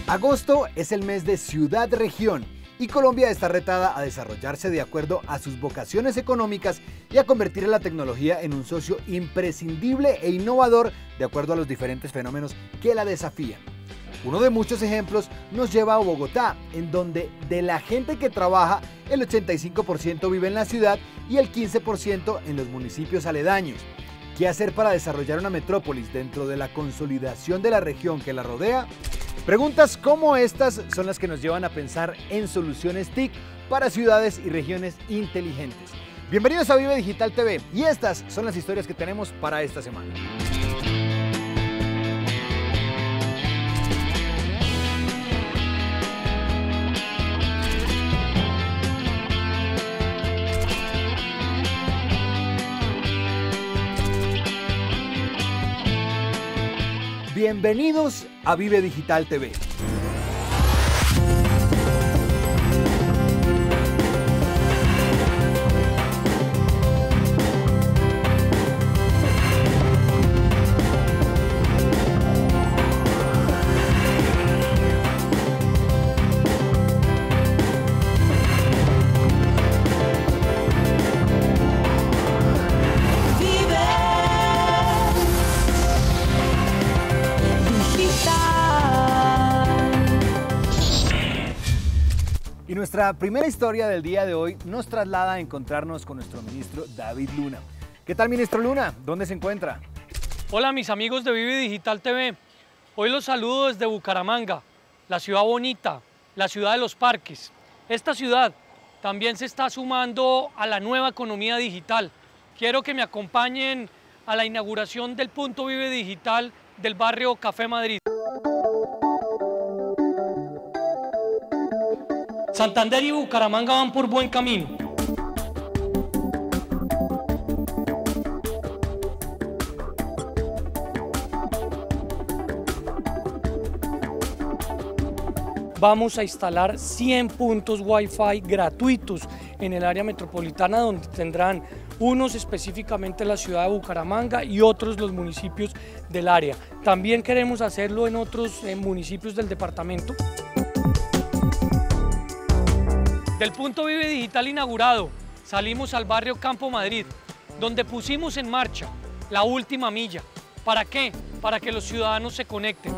Agosto es el mes de ciudad-región y Colombia está retada a desarrollarse de acuerdo a sus vocaciones económicas y a convertir a la tecnología en un socio imprescindible e innovador de acuerdo a los diferentes fenómenos que la desafían. Uno de muchos ejemplos nos lleva a Bogotá, en donde de la gente que trabaja, el 85% vive en la ciudad y el 15% en los municipios aledaños. ¿Qué hacer para desarrollar una metrópolis dentro de la consolidación de la región que la rodea? Preguntas como estas son las que nos llevan a pensar en soluciones TIC para ciudades y regiones inteligentes. Bienvenidos a Vive Digital TV y estas son las historias que tenemos para esta semana. Bienvenidos a Vive Digital TV. Y nuestra primera historia del día de hoy nos traslada a encontrarnos con nuestro ministro David Luna. ¿Qué tal, ministro Luna? ¿Dónde se encuentra? Hola mis amigos de Vive Digital TV. Hoy los saludo desde Bucaramanga, la ciudad bonita, la ciudad de los parques. Esta ciudad también se está sumando a la nueva economía digital. Quiero que me acompañen a la inauguración del punto Vive Digital del barrio Café Madrid. Santander y Bucaramanga van por buen camino. Vamos a instalar 100 puntos Wi-Fi gratuitos en el área metropolitana, donde tendrán unos específicamente la ciudad de Bucaramanga y otros los municipios del área. También queremos hacerlo en otros municipios del departamento. Del punto Vive Digital inaugurado, salimos al barrio Campo Madrid, donde pusimos en marcha la última milla. ¿Para qué? Para que los ciudadanos se conecten.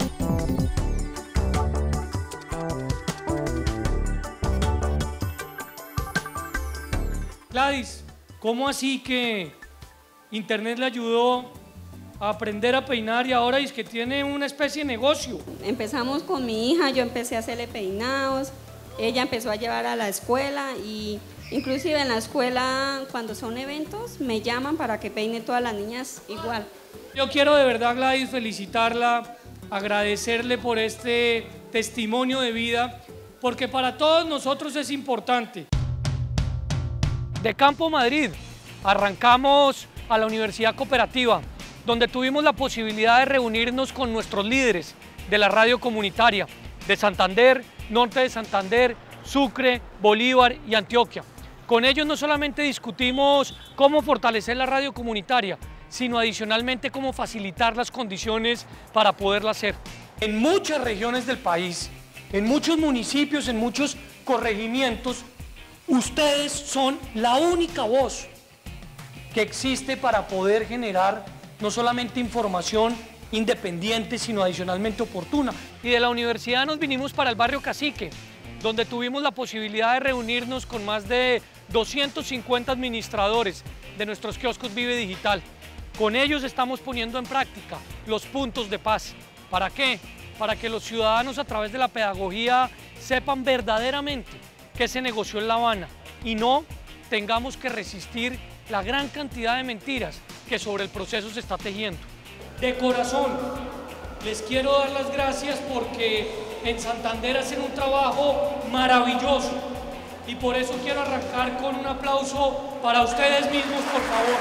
Gladys, ¿cómo así que Internet le ayudó a aprender a peinar y ahora es que tiene una especie de negocio? Empezamos con mi hija, yo empecé a hacerle peinados. Ella empezó a llevar a la escuela y inclusive en la escuela cuando son eventos me llaman para que peine todas las niñas igual. Yo quiero de verdad, Gladys, felicitarla, agradecerle por este testimonio de vida, porque para todos nosotros es importante. De Campo Madrid arrancamos a la Universidad Cooperativa, donde tuvimos la posibilidad de reunirnos con nuestros líderes de la radio comunitaria de Santander, Norte de Santander, Sucre, Bolívar y Antioquia. Con ellos no solamente discutimos cómo fortalecer la radio comunitaria, sino adicionalmente cómo facilitar las condiciones para poderla hacer. En muchas regiones del país, en muchos municipios, en muchos corregimientos, ustedes son la única voz que existe para poder generar no solamente información independiente, sino adicionalmente oportuna. Y de la universidad nos vinimos para el barrio Cacique, donde tuvimos la posibilidad de reunirnos con más de 250 administradores de nuestros kioscos Vive Digital. Con ellos estamos poniendo en práctica los puntos de paz. ¿Para qué? Para que los ciudadanos a través de la pedagogía sepan verdaderamente qué se negoció en La Habana y no tengamos que resistir la gran cantidad de mentiras que sobre el proceso se está tejiendo. De corazón, les quiero dar las gracias porque en Santander hacen un trabajo maravilloso y por eso quiero arrancar con un aplauso para ustedes mismos, por favor.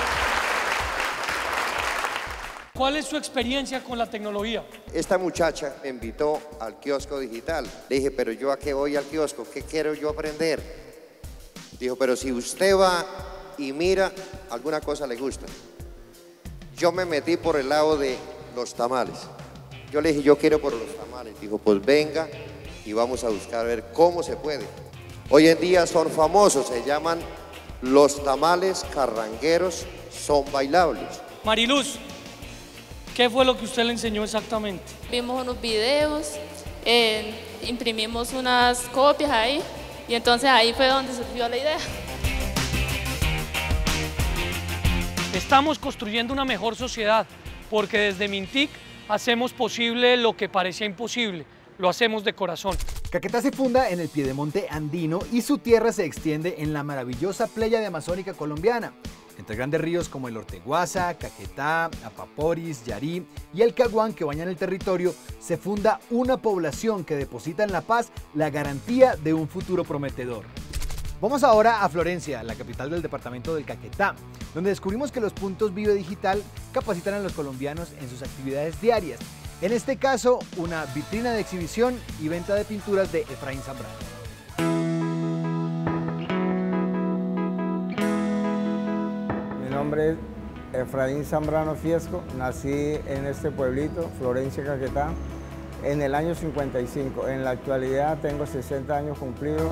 ¿Cuál es su experiencia con la tecnología? Esta muchacha me invitó al kiosco digital. Le dije, pero ¿yo a qué voy al kiosco? ¿Qué quiero yo aprender? Dijo, pero si usted va y mira, alguna cosa le gusta. Yo me metí por el lado de los tamales. Yo le dije, yo quiero por los tamales. Dijo, pues venga y vamos a buscar a ver cómo se puede. Hoy en día son famosos, se llaman los tamales carrangueros, son bailables. Mariluz, ¿qué fue lo que usted le enseñó exactamente? Vimos unos videos, imprimimos unas copias ahí y entonces ahí fue donde surgió la idea. Estamos construyendo una mejor sociedad porque desde Mintic hacemos posible lo que parecía imposible, lo hacemos de corazón. Caquetá se funda en el piedemonte andino y su tierra se extiende en la maravillosa pléyade amazónica colombiana, entre grandes ríos como el Orteguaza, Caquetá, Apaporis, Yarí y el Caguán que bañan el territorio. Se funda una población que deposita en la paz la garantía de un futuro prometedor. Vamos ahora a Florencia, la capital del departamento del Caquetá, donde descubrimos que los puntos Vive Digital capacitan a los colombianos en sus actividades diarias. En este caso, una vitrina de exhibición y venta de pinturas de Efraín Zambrano. Mi nombre es Efraín Zambrano Fiesco, nací en este pueblito, Florencia, Caquetá, en el año 55. En la actualidad tengo 60 años cumplidos.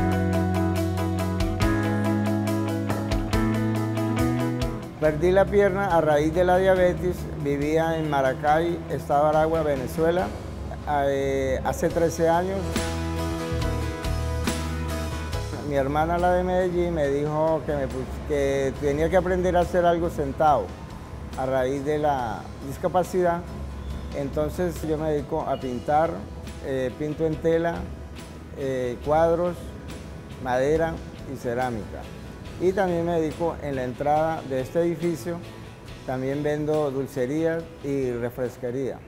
Perdí la pierna a raíz de la diabetes, vivía en Maracay, estado Aragua, Venezuela, hace 13 años. Mi hermana, la de Medellín, me dijo que tenía que aprender a hacer algo sentado a raíz de la discapacidad. Entonces yo me dedico a pintar, pinto en tela, cuadros, madera y cerámica. Y también me dedico en la entrada de este edificio, también vendo dulcerías y refresquería.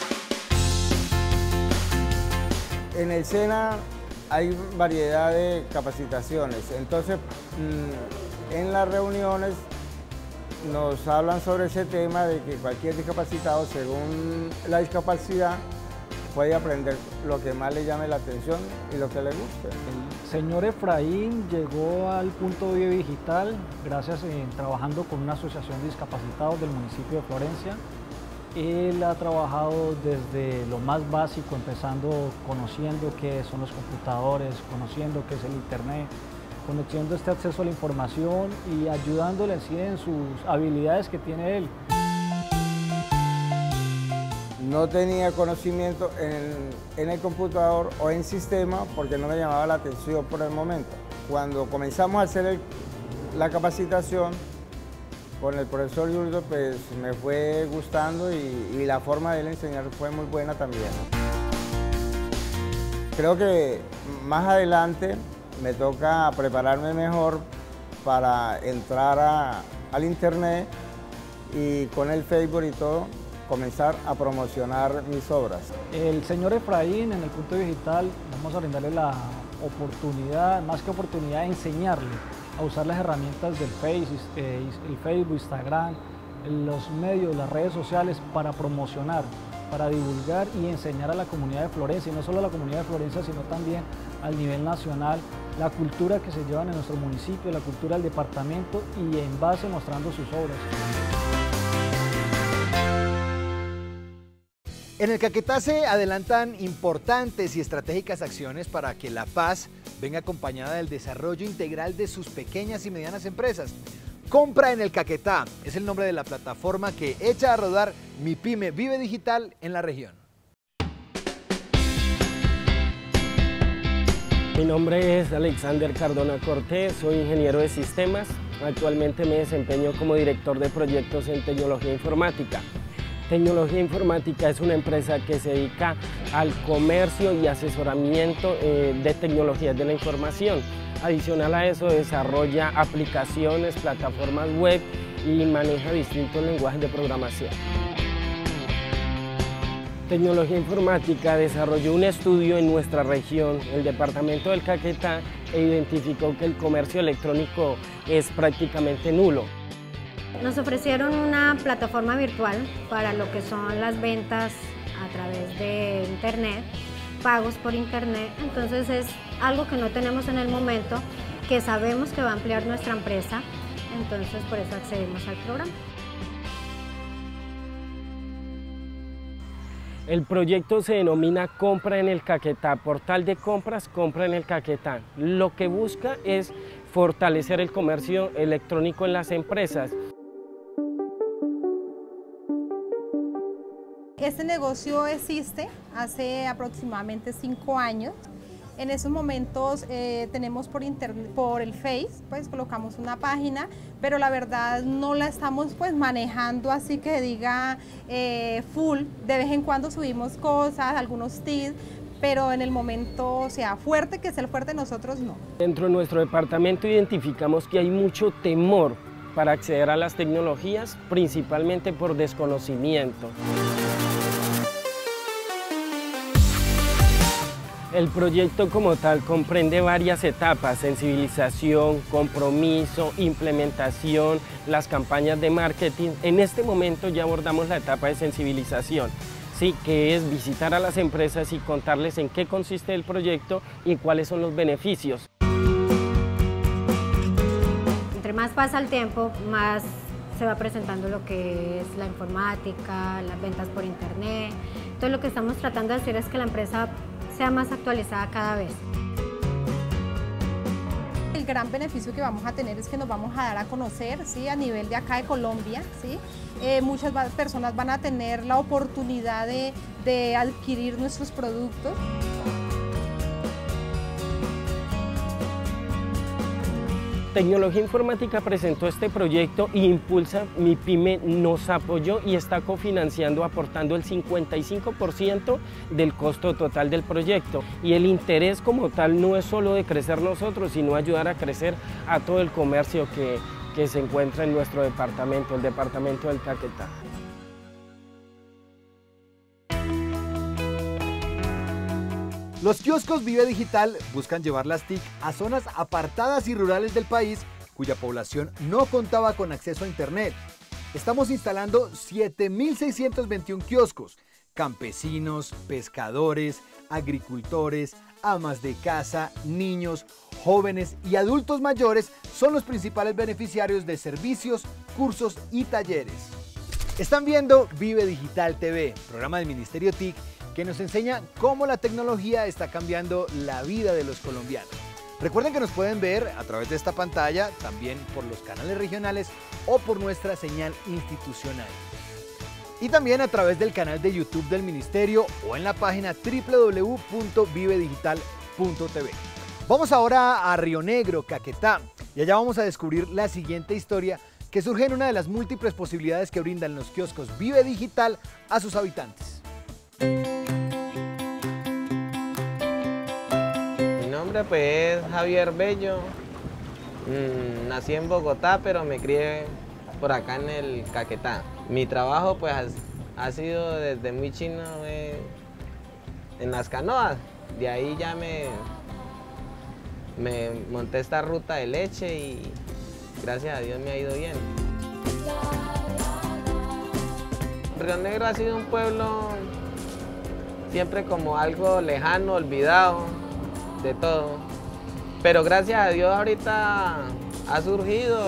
En el SENA hay variedad de capacitaciones, entonces en las reuniones nos hablan sobre ese tema de que cualquier discapacitado, según la discapacidad, puede aprender lo que más le llame la atención y lo que le guste. El señor Efraín llegó al punto Vive Digital gracias trabajando con una asociación de discapacitados del municipio de Florencia. Él ha trabajado desde lo más básico, empezando conociendo qué son los computadores, conociendo qué es el internet, conociendo este acceso a la información y ayudándole así en sus habilidades que tiene él. No tenía conocimiento en el computador o en sistema porque no me llamaba la atención por el momento. Cuando comenzamos a hacer la capacitación con el profesor Yurdo, pues me fue gustando y la forma de él enseñar fue muy buena también. Creo que más adelante me toca prepararme mejor para entrar al internet y con el Facebook y todo, comenzar a promocionar mis obras. El señor Efraín en el punto digital vamos a brindarle la oportunidad, más que oportunidad, enseñarle a usar las herramientas del el Facebook, Instagram, los medios, las redes sociales para promocionar, para divulgar y enseñar a la comunidad de Florencia, y no solo a la comunidad de Florencia, sino también al nivel nacional, la cultura que se lleva en nuestro municipio, la cultura del departamento y en base mostrando sus obras. En el Caquetá se adelantan importantes y estratégicas acciones para que la paz venga acompañada del desarrollo integral de sus pequeñas y medianas empresas. Compra en el Caquetá es el nombre de la plataforma que echa a rodar Mi Pyme Vive Digital en la región. Mi nombre es Alexander Cardona Cortés, soy ingeniero de sistemas. Actualmente me desempeño como director de proyectos en tecnología informática. Tecnología Informática es una empresa que se dedica al comercio y asesoramiento de tecnologías de la información. Adicional a eso, desarrolla aplicaciones, plataformas web y maneja distintos lenguajes de programación. Tecnología Informática desarrolló un estudio en nuestra región, el departamento del Caquetá, e identificó que el comercio electrónico es prácticamente nulo. Nos ofrecieron una plataforma virtual para lo que son las ventas a través de internet, pagos por internet, entonces es algo que no tenemos en el momento, que sabemos que va a ampliar nuestra empresa, entonces por eso accedimos al programa. El proyecto se denomina Compra en el Caquetá, portal de compras, compra en el Caquetá. Lo que busca es fortalecer el comercio electrónico en las empresas. Este negocio existe hace aproximadamente 5 años. En esos momentos tenemos por el Face, pues colocamos una página, pero la verdad no la estamos pues manejando así que diga full. De vez en cuando subimos cosas, algunos tips, pero en el momento, o sea, fuerte, que es el fuerte, nosotros no. Dentro de nuestro departamento identificamos que hay mucho temor para acceder a las tecnologías, principalmente por desconocimiento. El proyecto como tal comprende varias etapas: sensibilización, compromiso, implementación, las campañas de marketing. En este momento ya abordamos la etapa de sensibilización, ¿sí? Que es visitar a las empresas y contarles en qué consiste el proyecto y cuáles son los beneficios. Entre más pasa el tiempo, más se va presentando lo que es la informática, las ventas por internet. Entonces lo que estamos tratando de hacer es que la empresa sea más actualizada cada vez. El gran beneficio que vamos a tener es que nos vamos a dar a conocer, ¿sí? A nivel de acá de Colombia, ¿sí? Muchas personas van a tener la oportunidad de adquirir nuestros productos. Tecnología Informática presentó este proyecto y Impulsa Mi Pyme nos apoyó y está cofinanciando, aportando el 55% del costo total del proyecto. Y el interés como tal no es solo de crecer nosotros, sino ayudar a crecer a todo el comercio que se encuentra en nuestro departamento, el departamento del Caquetá. Los kioscos Vive Digital buscan llevar las TIC a zonas apartadas y rurales del país cuya población no contaba con acceso a internet. Estamos instalando 7.621 kioscos. Campesinos, pescadores, agricultores, amas de casa, niños, jóvenes y adultos mayores son los principales beneficiarios de servicios, cursos y talleres. Están viendo Vive Digital TV, programa del Ministerio TIC, que nos enseña cómo la tecnología está cambiando la vida de los colombianos. Recuerden que nos pueden ver a través de esta pantalla, también por los canales regionales o por nuestra señal institucional. Y también a través del canal de YouTube del Ministerio o en la página www.vivedigital.tv. Vamos ahora a Río Negro, Caquetá, y allá vamos a descubrir la siguiente historia que surge en una de las múltiples posibilidades que brindan los kioscos Vive Digital a sus habitantes. Mi nombre pues es Javier Bello, nací en Bogotá pero me crié por acá en el Caquetá. Mi trabajo pues ha sido desde muy chino en las canoas, de ahí ya me monté esta ruta de leche y gracias a Dios me ha ido bien. Río Negro ha sido un pueblo siempre como algo lejano, olvidado de todo. Pero gracias a Dios ahorita ha surgido.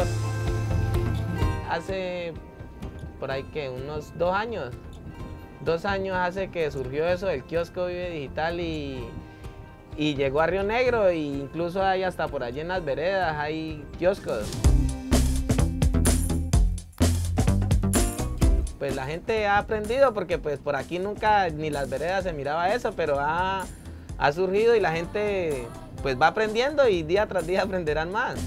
Hace por ahí que unos 2 años. 2 años hace que surgió eso del kiosco Vive Digital y llegó a Río Negro e incluso hay hasta por allí en las veredas hay kioscos. Pues la gente ha aprendido porque pues por aquí nunca ni las veredas se miraba eso, pero ha surgido y la gente pues va aprendiendo y día tras día aprenderán más.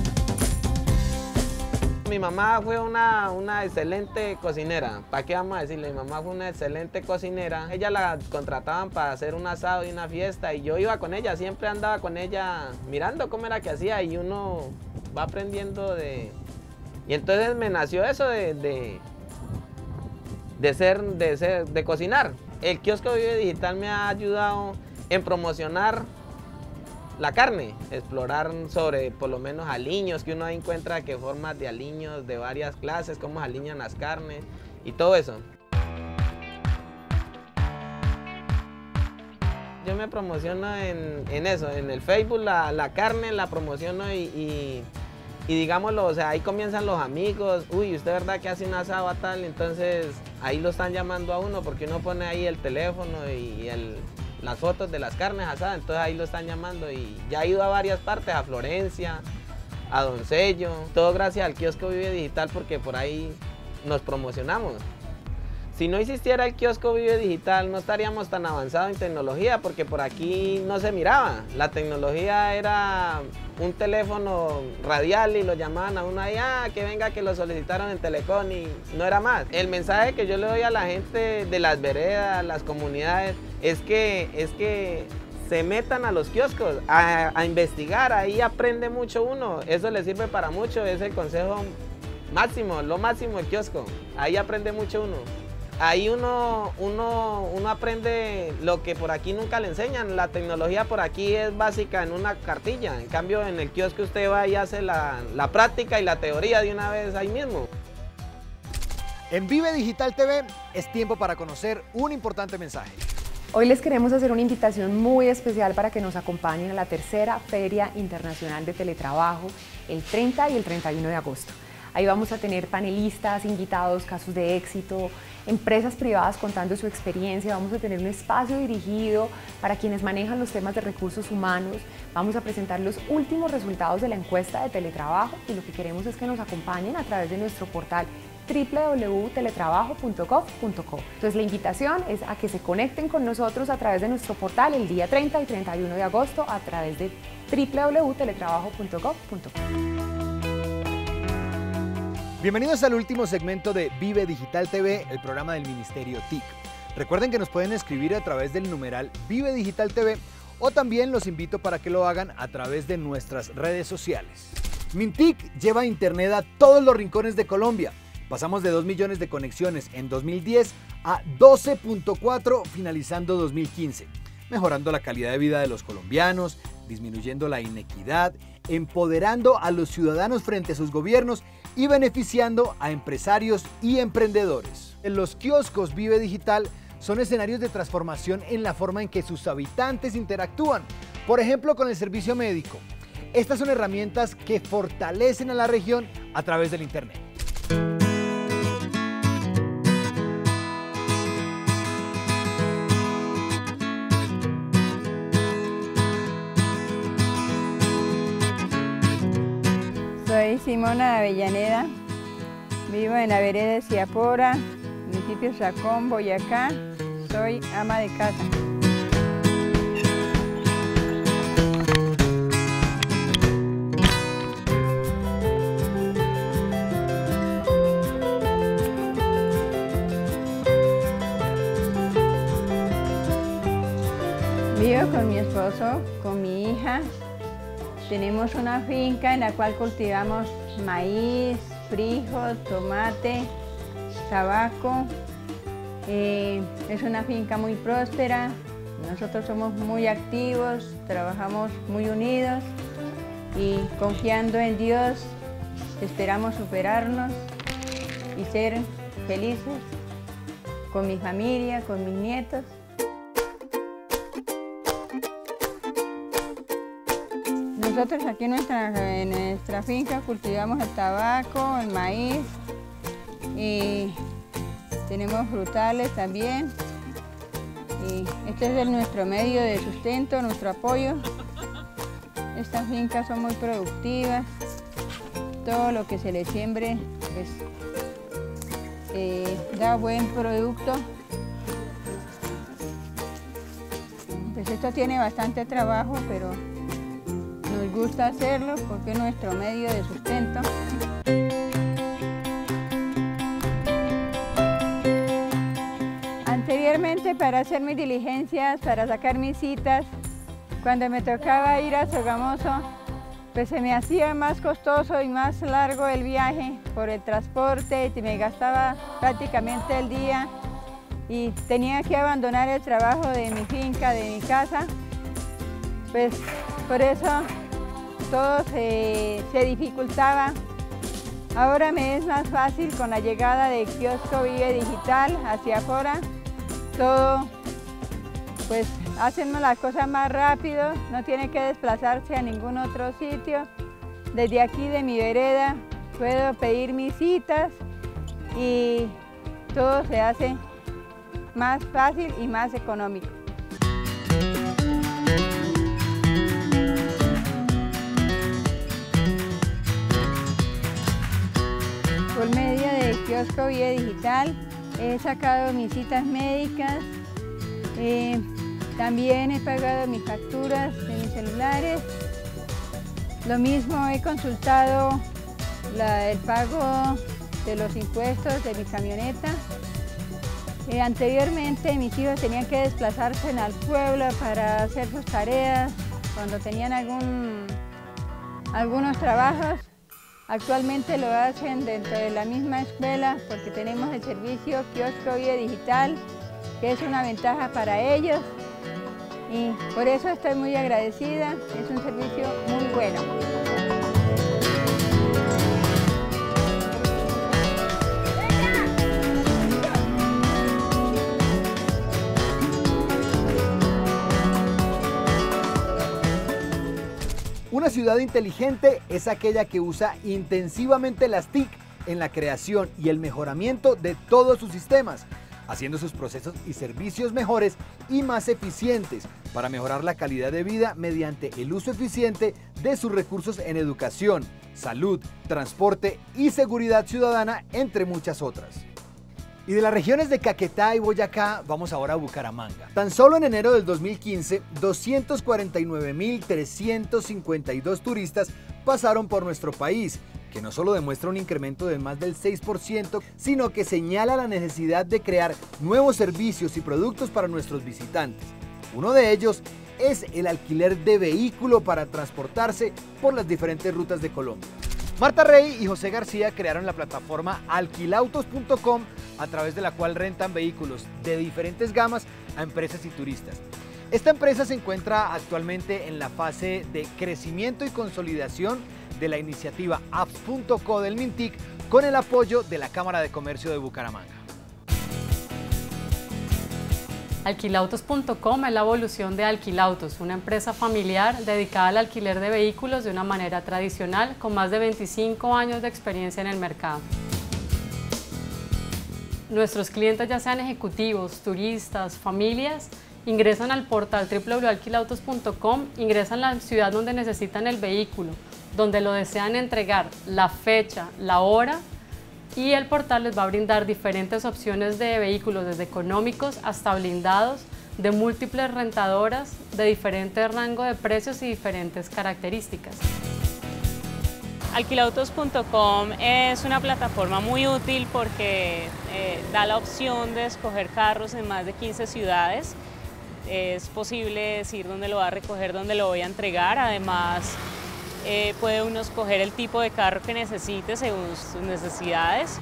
Mi mamá fue una excelente cocinera, ¿para qué vamos a decirle? Mi mamá fue una excelente cocinera, ella la contrataban para hacer un asado y una fiesta y yo iba con ella, siempre andaba con ella mirando cómo era que hacía y uno va aprendiendo de... Y entonces me nació eso de cocinar. El kiosco Vive Digital me ha ayudado en promocionar la carne, explorar sobre por lo menos aliños, que uno encuentra que formas de aliños de varias clases, cómo se aliñan las carnes y todo eso. Yo me promociono en eso, en el Facebook, la carne la promociono y digámoslo, o sea, ahí comienzan los amigos, uy, usted verdad que hace un asado a tal, entonces ahí lo están llamando a uno porque uno pone ahí el teléfono y las fotos de las carnes asadas, entonces ahí lo están llamando y ya he ido a varias partes, a Florencia, a Doncello, todo gracias al kiosco Vive Digital porque por ahí nos promocionamos. Si no existiera el kiosco Vive Digital no estaríamos tan avanzados en tecnología porque por aquí no se miraba. La tecnología era un teléfono radial y lo llamaban a uno ahí, que venga que lo solicitaron en Telecom y no era más. El mensaje que yo le doy a la gente de las veredas, las comunidades, es que se metan a los kioscos, a investigar, ahí aprende mucho uno, eso le sirve para mucho, es el consejo máximo, lo máximo del kiosco, ahí aprende mucho uno. Ahí uno aprende lo que por aquí nunca le enseñan, la tecnología por aquí es básica en una cartilla, en cambio en el kiosco usted va y hace la práctica y la teoría de una vez ahí mismo. En Vive Digital TV es tiempo para conocer un importante mensaje. Hoy les queremos hacer una invitación muy especial para que nos acompañen a la tercera Feria Internacional de Teletrabajo el 30 y el 31 de agosto. Ahí vamos a tener panelistas, invitados, casos de éxito, empresas privadas contando su experiencia, vamos a tener un espacio dirigido para quienes manejan los temas de recursos humanos, vamos a presentar los últimos resultados de la encuesta de teletrabajo y lo que queremos es que nos acompañen a través de nuestro portal www.teletrabajo.gov.co. Entonces la invitación es a que se conecten con nosotros a través de nuestro portal el día 30 y 31 de agosto a través de www.teletrabajo.gov.co. Bienvenidos al último segmento de Vive Digital TV, el programa del Ministerio TIC. Recuerden que nos pueden escribir a través del numeral Vive Digital TV o también los invito para que lo hagan a través de nuestras redes sociales. Mintic lleva internet a todos los rincones de Colombia. Pasamos de 2 millones de conexiones en 2010 a 12.4 finalizando 2015, mejorando la calidad de vida de los colombianos, disminuyendo la inequidad, empoderando a los ciudadanos frente a sus gobiernos y beneficiando a empresarios y emprendedores. Los kioscos Vive Digital son escenarios de transformación en la forma en que sus habitantes interactúan, por ejemplo con el servicio médico. Estas son herramientas que fortalecen a la región a través del Internet. Soy Simona de Avellaneda, vivo en la vereda de Ciapora, municipio Chacón, Boyacá. Soy ama de casa. Vivo con mi esposo, con mi hija. Tenemos una finca en la cual cultivamos maíz, frijol, tomate, tabaco. Es una finca muy próspera. Nosotros somos muy activos, trabajamos muy unidos y confiando en Dios esperamos superarnos y ser felices con mi familia, con mis nietos. Nosotros aquí en nuestra finca cultivamos el tabaco, el maíz y tenemos frutales también. Y este es nuestro medio de sustento, nuestro apoyo. Estas fincas son muy productivas. Todo lo que se le siembre pues, da buen producto. Pues esto tiene bastante trabajo, pero nos gusta hacerlo porque es nuestro medio de sustento. Anteriormente, para hacer mis diligencias, para sacar mis citas, cuando me tocaba ir a Sogamoso, pues se me hacía más costoso y más largo el viaje por el transporte y me gastaba prácticamente el día y tenía que abandonar el trabajo de mi finca, de mi casa. Pues por eso todo se dificultaba. Ahora me es más fácil con la llegada del kiosco Vive Digital hacia afuera. Todo, pues hacemos las cosas más rápido, no tiene que desplazarse a ningún otro sitio. Desde aquí de mi vereda puedo pedir mis citas y todo se hace más fácil y más económico. Por medio de Kiosco Vía Digital he sacado mis citas médicas, también he pagado mis facturas de mis celulares. Lo mismo he consultado el pago de los impuestos de mi camioneta. Anteriormente mis hijos tenían que desplazarse al pueblo para hacer sus tareas cuando tenían algunos trabajos. Actualmente lo hacen dentro de la misma escuela porque tenemos el servicio Kiosco Vía Digital, que es una ventaja para ellos y por eso estoy muy agradecida, es un servicio muy bueno. Una ciudad inteligente es aquella que usa intensivamente las TIC en la creación y el mejoramiento de todos sus sistemas, haciendo sus procesos y servicios mejores y más eficientes para mejorar la calidad de vida mediante el uso eficiente de sus recursos en educación, salud, transporte y seguridad ciudadana, entre muchas otras. Y de las regiones de Caquetá y Boyacá, vamos ahora a Bucaramanga. Tan solo en enero del 2015, 249.352 turistas pasaron por nuestro país, que no solo demuestra un incremento de más del 6%, sino que señala la necesidad de crear nuevos servicios y productos para nuestros visitantes. Uno de ellos es el alquiler de vehículo para transportarse por las diferentes rutas de Colombia. Marta Rey y José García crearon la plataforma alquilautos.com, a través de la cual rentan vehículos de diferentes gamas a empresas y turistas. Esta empresa se encuentra actualmente en la fase de crecimiento y consolidación de la iniciativa apps.co del Mintic, con el apoyo de la Cámara de Comercio de Bucaramanga. Alquilautos.com es la evolución de Alquilautos, una empresa familiar dedicada al alquiler de vehículos de una manera tradicional, con más de 25 años de experiencia en el mercado. Nuestros clientes, ya sean ejecutivos, turistas, familias, ingresan al portal www.alquilautos.com, ingresan a la ciudad donde necesitan el vehículo, donde lo desean entregar, la fecha, la hora, y el portal les va a brindar diferentes opciones de vehículos, desde económicos hasta blindados, de múltiples rentadoras, de diferente rango de precios y diferentes características. Alquilautos.com es una plataforma muy útil porque da la opción de escoger carros en más de 15 ciudades. Es posible decir dónde lo va a recoger, dónde lo voy a entregar. Además, puede uno escoger el tipo de carro que necesite según sus necesidades.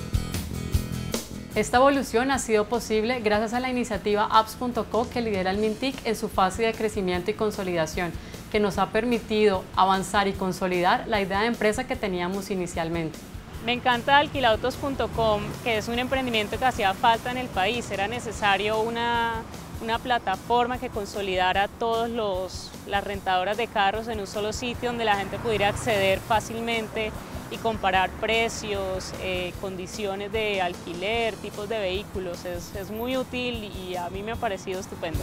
Esta evolución ha sido posible gracias a la iniciativa apps.co que lidera el Mintic en su fase de crecimiento y consolidación, que nos ha permitido avanzar y consolidar la idea de empresa que teníamos inicialmente. Me encanta alquilautos.com, que es un emprendimiento que hacía falta en el país. Era necesario una plataforma que consolidara todas las rentadoras de carros en un solo sitio, donde la gente pudiera acceder fácilmente y comparar precios, condiciones de alquiler, tipos de vehículos. Es muy útil y a mí me ha parecido estupendo.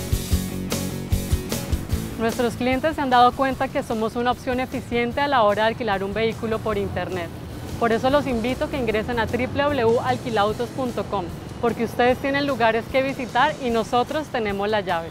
Nuestros clientes se han dado cuenta que somos una opción eficiente a la hora de alquilar un vehículo por internet. Por eso los invito a que ingresen a www.alquilautos.com, porque ustedes tienen lugares que visitar y nosotros tenemos las llaves.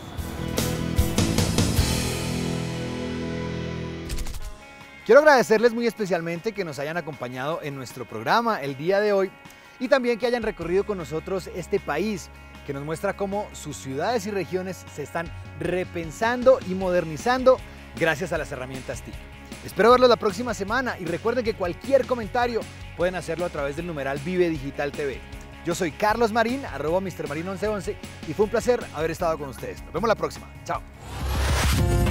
Quiero agradecerles muy especialmente que nos hayan acompañado en nuestro programa el día de hoy y también que hayan recorrido con nosotros este país, que nos muestra cómo sus ciudades y regiones se están repensando y modernizando gracias a las herramientas TIC. Espero verlos la próxima semana y recuerden que cualquier comentario pueden hacerlo a través del numeral Vive Digital TV. Yo soy Carlos Marín, @MrMarin1111, y fue un placer haber estado con ustedes. Nos vemos la próxima. Chao.